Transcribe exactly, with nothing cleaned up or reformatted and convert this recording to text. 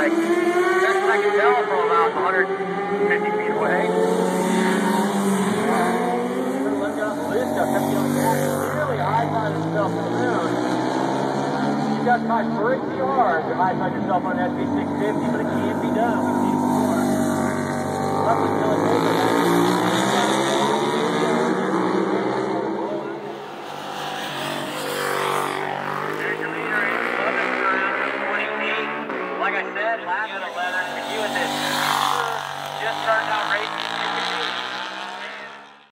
like, best I can tell, from about one hundred fifty feet away. Look up, this stuff, that's really high side itself to the moon. You got to try pretty hard to high side yourself on that S B six fifty, but it can't be done. We've seen it before. Luckily, still a